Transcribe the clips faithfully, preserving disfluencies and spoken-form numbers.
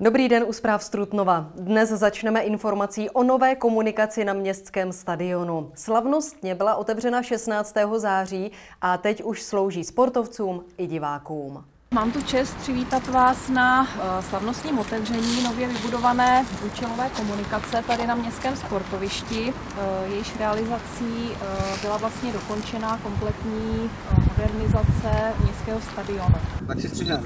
Dobrý den u zpráv z Trutnova. Dnes začneme informací o nové komunikaci na městském stadionu. Slavnostně byla otevřena šestnáctého září a teď už slouží sportovcům i divákům. Mám tu čest přivítat vás na slavnostním otevření nově vybudované účelové komunikace tady na městském sportovišti. Jejíž realizací byla vlastně dokončená kompletní modernizace městského stadionu. Tak si střídám.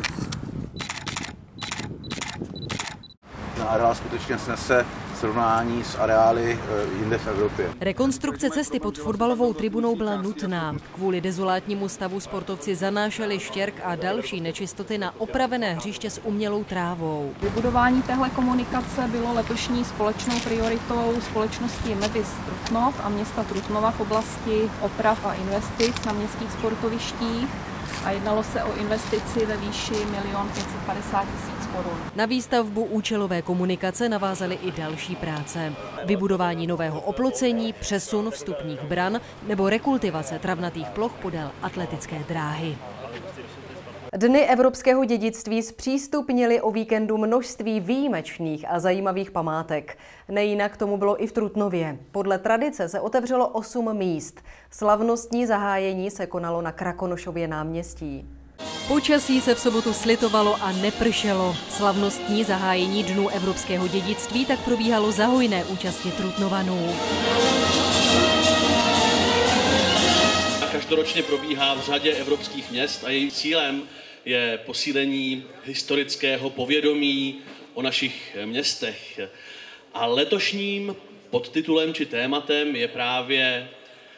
Areál skutečně snese srovnání s areály jinde v Evropě. Rekonstrukce cesty pod fotbalovou tribunou byla nutná. Kvůli dezolátnímu stavu sportovci zanášeli štěrk a další nečistoty na opravené hřiště s umělou trávou. Vybudování téhle komunikace bylo letošní společnou prioritou společnosti Medis Trutnov a města Trutnova v oblasti oprav a investic na městských sportovištích. A jednalo se o investici ve výši milion pět set padesát tisíc korun. Na výstavbu účelové komunikace navázaly i další práce. Vybudování nového oplocení, přesun vstupních bran nebo rekultivace travnatých ploch podél atletické dráhy. Dny evropského dědictví zpřístupnili o víkendu množství výjimečných a zajímavých památek. Nejinak tomu bylo i v Trutnově. Podle tradice se otevřelo osm míst. Slavnostní zahájení se konalo na Krakonošově náměstí. Počasí se v sobotu slitovalo a nepršelo. Slavnostní zahájení Dnů evropského dědictví tak probíhalo za hojné účasti Trutnovanů. Každoročně probíhá v řadě evropských měst a jejím cílem je posílení historického povědomí o našich městech. A letošním podtitulem či tématem je právě e,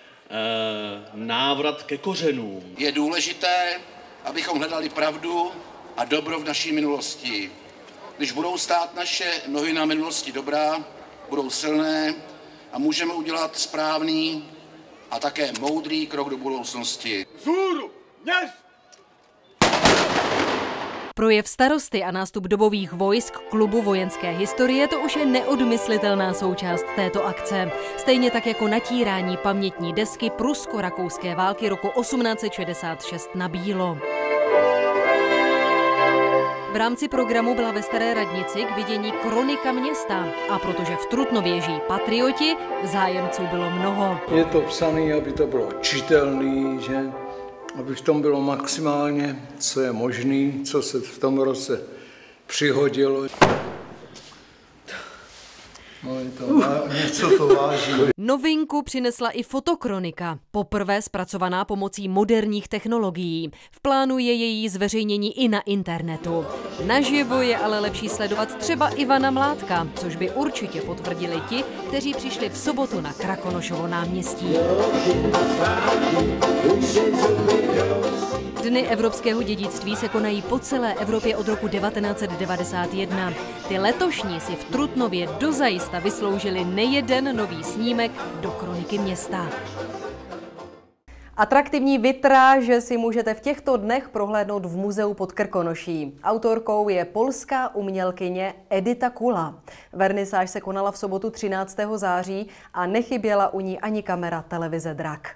návrat ke kořenům. Je důležité, abychom hledali pravdu a dobro v naší minulosti. Když budou stát naše nohy na minulosti dobrá, budou silné a můžeme udělat správný a také moudrý krok do budoucnosti. Vzhůru, dnes! Projev starosty a nástup dobových vojsk Klubu vojenské historie, to už je neodmyslitelná součást této akce. Stejně tak jako natírání pamětní desky prusko-rakouské války roku osmnáct set šedesát šest na bílo. V rámci programu byla ve Staré radnici k vidění kronika města. A protože v Trutnově žijí patrioti, zájemců bylo mnoho. Je to psané, aby to bylo čitelné, že? Aby v tom bylo maximálně, co je možné, co se v tom roce přihodilo. No, je to uh. něco to váží. Novinku přinesla i fotokronika, poprvé zpracovaná pomocí moderních technologií. V plánu je její zveřejnění i na internetu. Naživo je ale lepší sledovat třeba Ivana Mládka, což by určitě potvrdili ti, kteří přišli v sobotu na Krakonošovo náměstí. Dny evropského dědictví se konají po celé Evropě od roku devatenáct set devadesát jedna. Ty letošní si v Trutnově dozajista vysloužili nejeden nový snímek do kroniky města. Atraktivní vitráže si můžete v těchto dnech prohlédnout v muzeu pod Krkonoší. Autorkou je polská umělkyně Edyta Kula. Vernisáž se konala v sobotu třináctého září a nechyběla u ní ani kamera televize Drak.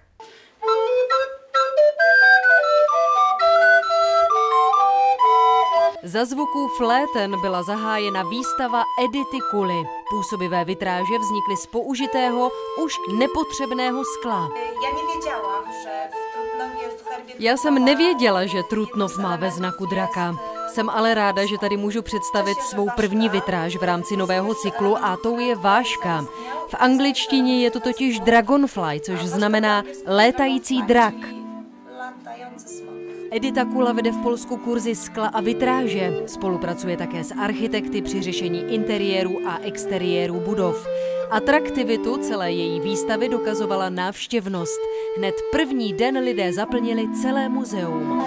Za zvuků fléten byla zahájena výstava Edity Kuly. Působivé vitráže vznikly z použitého, už nepotřebného skla. Já jsem nevěděla, že Trutnov má ve znaku draka. Jsem ale ráda, že tady můžu představit svou první vitráž v rámci nového cyklu a tou je váška. V angličtině je to totiž dragonfly, což znamená létající drak. Edyta Kula vede v Polsku kurzy skla a vitráže. Spolupracuje také s architekty při řešení interiérů a exteriérů budov. Atraktivitu celé její výstavy dokazovala návštěvnost. Hned první den lidé zaplnili celé muzeum.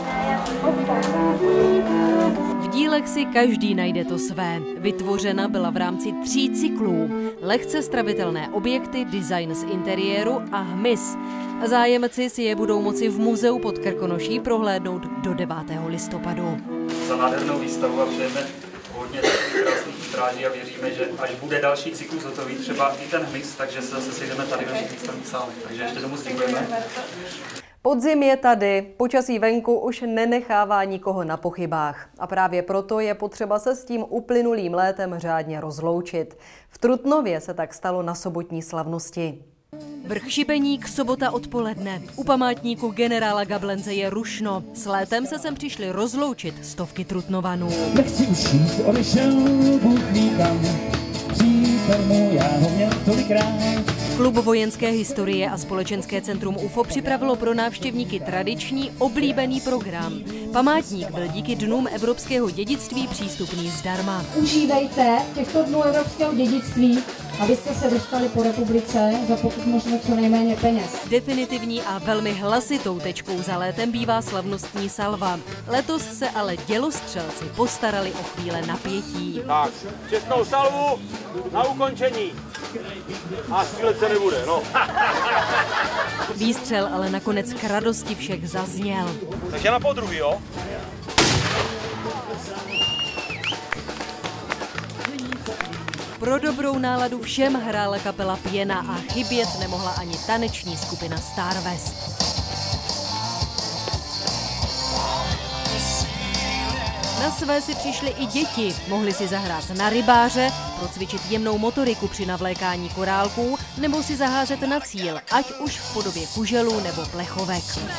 V dílech si každý najde to své. Vytvořena byla v rámci tří cyklů. Lehce stravitelné objekty, design z interiéru a hmyz. Zájemci si je budou moci v muzeu pod Krkonoší prohlédnout do devátého listopadu. Za nádhernou výstavu a přejeme hodně krásných vitráží a věříme, že až bude další cyklus hotový, třeba i ten hmyz, takže se zase sejdeme tady v našich výstavních sálech. Takže ještě tomu děkujeme. Podzim je tady, počasí venku už nenechává nikoho na pochybách. A právě proto je potřeba se s tím uplynulým létem řádně rozloučit. V Trutnově se tak stalo na sobotní slavnosti. Vrch Šibeník, sobota odpoledne. U památníku generála Gablenze je rušno. S létem se sem přišli rozloučit stovky Trutnovanů. Nechci už jít, odešel, Bůh vítám, přítel můj, já ho měl tolikrát. Klub vojenské historie a společenské centrum U F O připravilo pro návštěvníky tradiční oblíbený program. Památník byl díky dnům evropského dědictví přístupný zdarma. Užívejte těchto dnů evropského dědictví, abyste se dostali po republice za pokud možno co nejméně peněz. Definitivní a velmi hlasitou tečkou za létem bývá slavnostní salva. Letos se ale dělostřelci postarali o chvíle napětí. Tak, čestnou salvu na ukončení. A střílet se nebude, no. Výstřel ale nakonec k radosti všech zazněl. Takže na podruhý, jo? Pro dobrou náladu všem hrála kapela Pěna a chybět nemohla ani taneční skupina Star West. Na své si přišly i děti. Mohli si zahrát na rybáře, procvičit jemnou motoriku při navlékání korálků nebo si zaházet na cíl, ať už v podobě kuželů nebo plechovek.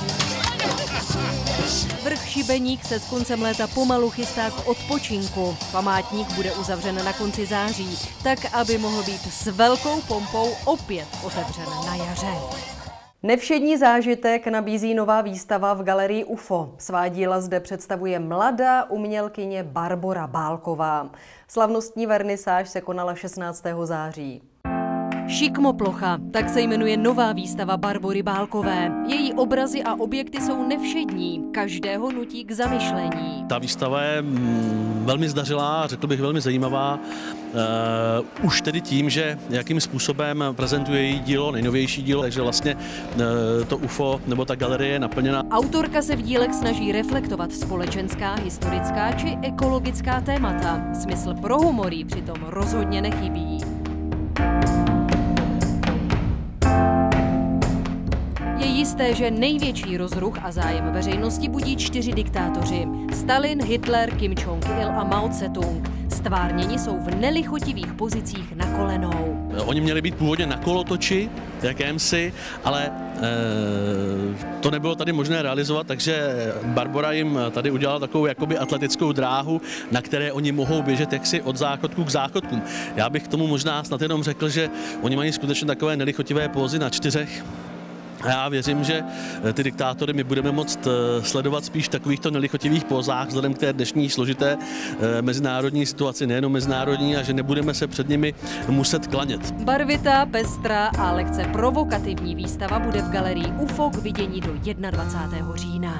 Vrch Šibeník se s koncem léta pomalu chystá k odpočinku. Památník bude uzavřen na konci září, tak aby mohl být s velkou pompou opět otevřen na jaře. Nevšední zážitek nabízí nová výstava v galerii U F O. Svá díla zde představuje mladá umělkyně Barbora Bálková. Slavnostní vernisáž se konala šestnáctého září. Šikmoplocha, tak se jmenuje nová výstava Barbory Bálkové. Její obrazy a objekty jsou nevšední, každého nutí k zamyšlení. Ta výstava je mm, velmi zdařilá, řekl bych velmi zajímavá. Uh, už tedy tím, že jakým způsobem prezentuje její dílo, nejnovější dílo, takže vlastně uh, to U F O nebo ta galerie je naplněna. Autorka se v dílech snaží reflektovat společenská, historická či ekologická témata. Smysl pro humor jí přitom rozhodně nechybí. Je jisté, že největší rozruch a zájem veřejnosti budí čtyři diktátoři. Stalin, Hitler, Kim Jong-il a Mao Tse-tung. Stvárněni jsou v nelichotivých pozicích na kolenou. Oni měli být původně na kolotoči, jakémsi, ale e, to nebylo tady možné realizovat, takže Barbora jim tady udělala takovou jakoby atletickou dráhu, na které oni mohou běžet jaksi od záchodku k záchodkům. Já bych k tomu možná snad jenom řekl, že oni mají skutečně takové nelichotivé pózy na čtyřech. A já věřím, že ty diktátory my budeme moct sledovat spíš v takovýchto nelichotivých pózách vzhledem k té dnešní složité mezinárodní situaci, nejenom mezinárodní, a že nebudeme se před nimi muset klanět. Barvitá, pestrá a lehce provokativní výstava bude v galerii U F O k vidění do dvacátého prvního října.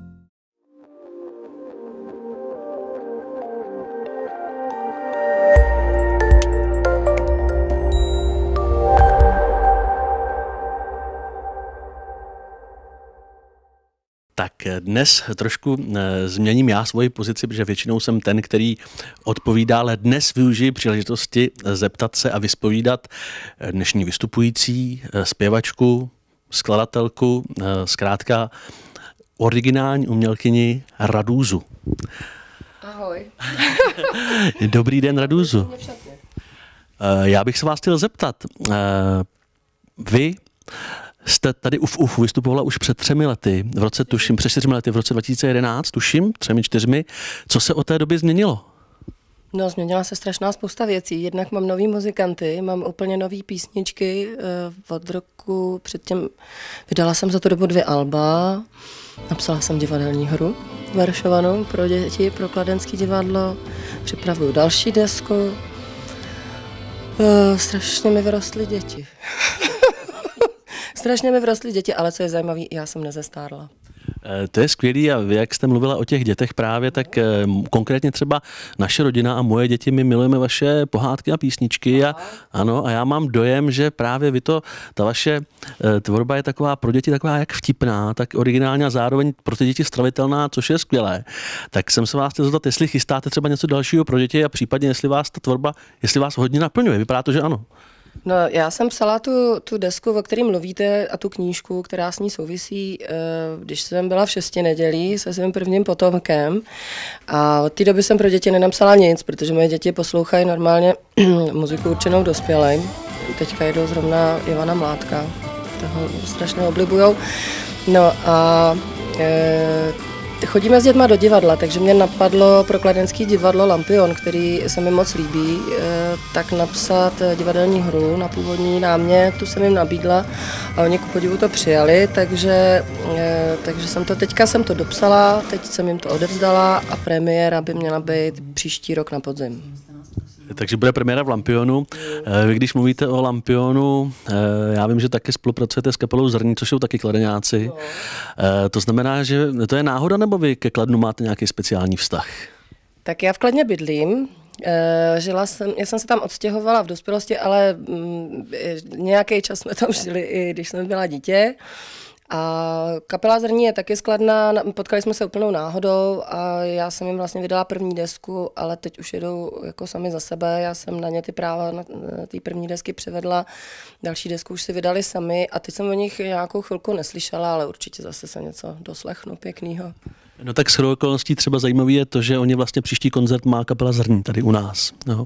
Tak dnes trošku změním já svoji pozici, protože většinou jsem ten, který odpovídá, ale dnes využiji příležitosti zeptat se a vyspovídat dnešní vystupující, zpěvačku, skladatelku, zkrátka originální umělkyni Radúzu. Ahoj. Dobrý den, Radúzu. Já bych se vás chtěl zeptat, vy jste tady u F U F vystupovala už před třemi lety, v roce tuším, před čtyřmi lety, v roce dva tisíce jedenáct, tuším, třemi, čtyřmi. Co se od té doby změnilo? No, změnila se strašná spousta věcí. Jednak mám nový muzikanty, mám úplně nový písničky. Od roku předtím vydala jsem za tu dobu dvě alba. Napsala jsem divadelní hru Varšovanou pro děti, pro Kladenské divadlo. Připravuju další desku. Strašně mi vyrostly děti. Strašně mi vyrostly děti, ale co je zajímavé, já jsem nezestárla. To je skvělý a vy, jak jste mluvila o těch dětech právě, tak konkrétně třeba naše rodina a moje děti, my milujeme vaše pohádky a písničky a, ano, a já mám dojem, že právě vy to, ta vaše tvorba je taková pro děti taková jak vtipná, tak originální a zároveň pro ty děti stravitelná, což je skvělé. Tak jsem se vás chtěl zeptat, jestli chystáte třeba něco dalšího pro děti a případně jestli vás ta tvorba, jestli vás hodně naplňuje. Vypadá to, že ano. No, já jsem psala tu, tu desku, o které mluvíte, a tu knížku, která s ní souvisí, když jsem byla v šesti nedělí se svým prvním potomkem. A od té doby jsem pro děti nenapsala nic, protože moje děti poslouchají normálně muziku určenou dospělým. Teďka jedou zrovna Ivana Mládka, toho strašně oblibujou. No a e, chodíme s dětma do divadla, takže mě napadlo pro kladenský divadlo Lampion, který se mi moc líbí, tak napsat divadelní hru na původní námět, tu jsem jim nabídla a oni ku podivu to přijali, takže, takže jsem to, teďka jsem to dopsala, teď jsem jim to odevzdala a premiéra by měla být příští rok na podzim. Takže bude premiéra v Lampionu. Vy, když mluvíte o Lampionu, já vím, že taky spolupracujete s kapelou Zrní, což jsou taky kladeňáci. No. To znamená, že to je náhoda, nebo vy ke Kladnu máte nějaký speciální vztah? Tak já v Kladně bydlím. Žila jsem, já jsem se tam odstěhovala v dospělosti, ale nějaký čas jsme tam žili, i když jsem byla dítě. A kapela Zrní je taky z Kladna, potkali jsme se úplnou náhodou a já jsem jim vlastně vydala první desku, ale teď už jedou jako sami za sebe, já jsem na ně ty práva na té první desky převedla, další desku už si vydali sami a teď jsem o nich nějakou chvilku neslyšela, ale určitě zase se něco doslechnu pěknýho. No tak shodou okolností třeba zajímavý je to, že oni vlastně příští koncert má kapela Zrní tady u nás. No.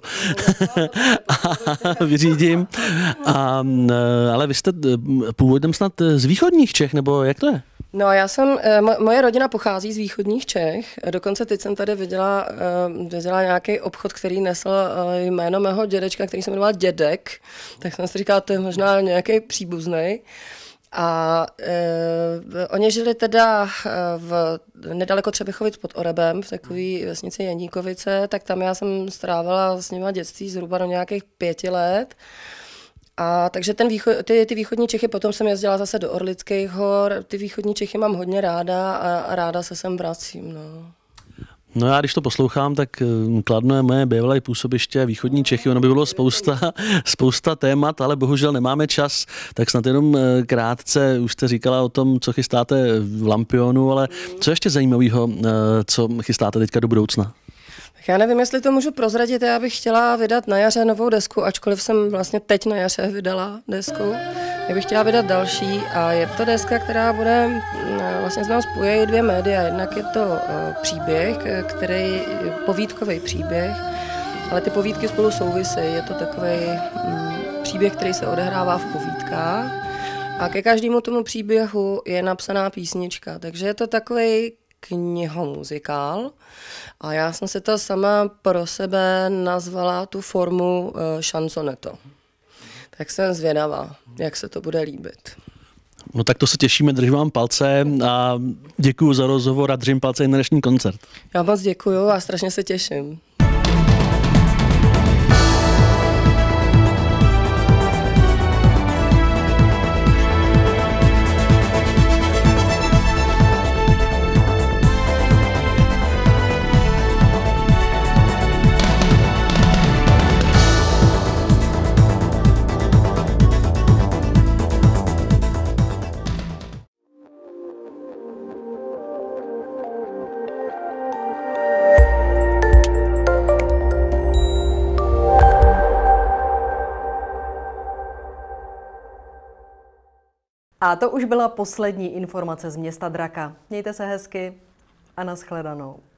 Vyřídím. A, ale vy jste původem snad z východních Čech, nebo jak to je? No já jsem, moje rodina pochází z východních Čech, dokonce teď jsem tady viděla, viděla nějaký obchod, který nesl jméno mého dědečka, který se jmenoval Dědek, tak jsem si říkala, to je možná nějaký příbuznej. A e, oni žili teda v nedaleko Třebichovic pod Orebem, v takové vesnici Janíkovice, tak tam já jsem strávila s nima dětství zhruba do nějakých pěti let. A takže ten východ, ty, ty východní Čechy, potom jsem jezdila zase do Orlických hor, ty východní Čechy mám hodně ráda a, a ráda se sem vracím. No. No já když to poslouchám, tak Kladno je moje bývalé působiště, východní Čechy, ono by bylo spousta, spousta témat, ale bohužel nemáme čas, tak snad jenom krátce, už jste říkala o tom, co chystáte v Lampionu, ale co ještě zajímavého, co chystáte teďka do budoucna? Já nevím, jestli to můžu prozradit, já bych chtěla vydat na jaře novou desku, ačkoliv jsem vlastně teď na jaře vydala desku. Já bych chtěla vydat další a je to deska, která bude, vlastně z nás spojí dvě média. Jednak je to příběh, který, povídkový příběh, ale ty povídky spolu souvisejí. Je to takový příběh, který se odehrává v povídkách a ke každému tomu příběhu je napsaná písnička, takže je to takový knihomuzikál a já jsem si to sama pro sebe nazvala tu formu uh, šansoneto. Tak jsem zvědavá, jak se to bude líbit. No tak to se těšíme, držím vám palce a děkuju za rozhovor a držím palce i na dnešní koncert. Já moc děkuju a strašně se těším. A to už byla poslední informace z města Draka. Mějte se hezky a nashledanou.